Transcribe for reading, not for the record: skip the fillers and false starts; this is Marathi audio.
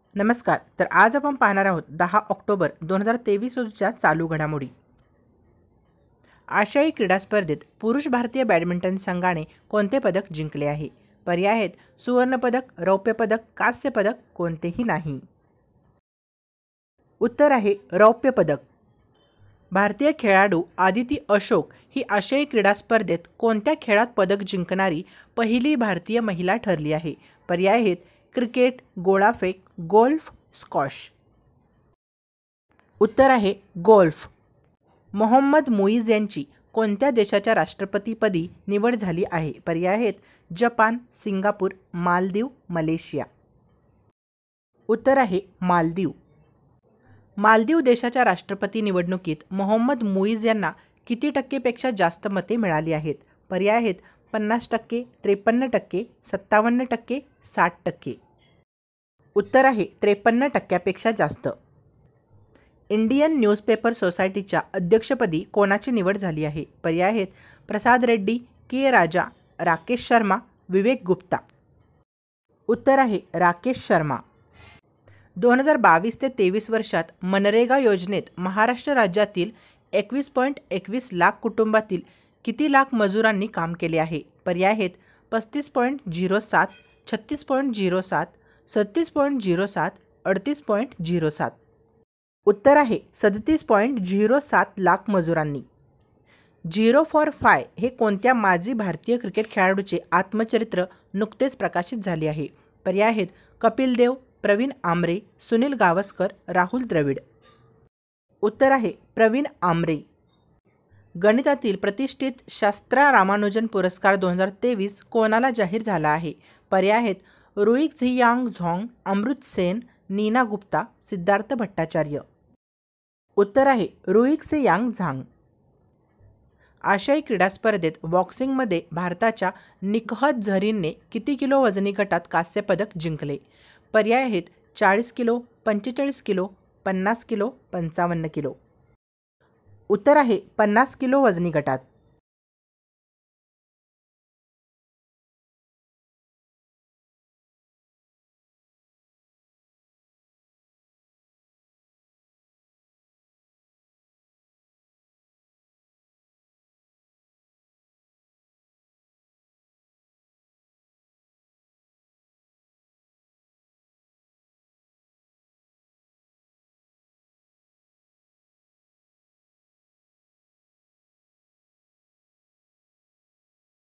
नमस्कार. तर आज आपण पाहणार आहोत 10 ऑक्टोबर 2023 रोजीच्या चालू घडामोडी. आशियाई क्रीडा स्पर्धेत पुरुष भारतीय बॅडमिंटन संघाने कोणते पदक जिंकले आहे? पर्याय आहेत सुवर्णपदक, रौप्य पदक, कांस्य पदक, कोणतेही नाही. उत्तर आहे रौप्य पदक. भारतीय खेळाडू आदिती अशोक ही आशियाई क्रीडा स्पर्धेत कोणत्या खेळात पदक जिंकणारी पहिली भारतीय महिला ठरली आहे? पर्याय आहेत क्रिकेट, गोळाफेक, गोल्फ, स्क्वॉश. उत्तर आहे गोल्फ. मोहम्मद मुईज यांची कोणत्या देशाच्या राष्ट्रपतीपदी निवड झाली आहे? पर्याय आहेत जपान, सिंगापूर, मालदीव, मलेशिया. उत्तर आहे मालदीव. मालदीव देशाच्या राष्ट्रपती निवडणुकीत मोहम्मद मुईज यांना किती टक्केपेक्षा जास्त मते मिळाली आहेत? पर्याय आहेत 50%, 53%, 57%, 60%. उत्तर आहे 53%पेक्षा जास्त. इंडियन न्यूजपेपर सोसायटीच्या अध्यक्षपदी कोणाची निवड झाली आहे? पर्याय आहेत प्रसाद रेड्डी, के राजा, राकेश शर्मा, विवेक गुप्ता. उत्तर आहे राकेश शर्मा. 2022 ते 23 वर्षात मनरेगा योजनेत महाराष्ट्र राज्यातील 21.21 लाख कुटुंबातील किती लाख मजुरांनी काम केले आहे? पर्याय आहेत 35.07, 36.07, 37.07, 38.07. उत्तर आहे 37.07 लाख मजुरांनी. 0 फॉर 5 हे कोणत्या माजी भारतीय क्रिकेट खेळाडूचे आत्मचरित्र नुकतेच प्रकाशित झाले आहे? पर्याय आहेत कपिल देव, प्रवीण आमरे, सुनील गावस्कर, राहुल द्रविड. उत्तर आहे प्रवीण आमरे. गणितातील प्रतिष्ठित शास्त्रा रामानुजन पुरस्कार 2023 कोणाला जाहीर झाला आहे? पर्याय आहेत रुईझियांग झॉंग, अमृत सेन, नीना गुप्ता, सिद्धार्थ भट्टाचार्य. उत्तर आहे रुईझियांग झांग. आशियाई क्रीडा स्पर्धेत बॉक्सिंगमध्ये भारताच्या निकहत झरीनने किती किलो वजनी गटात कांस्य पदक जिंकले? पर्याय आहेत 40 किलो, 45 किलो, 50 किलो, 55 किलो. उत्तर आहे 50 किलो वजनी गटात.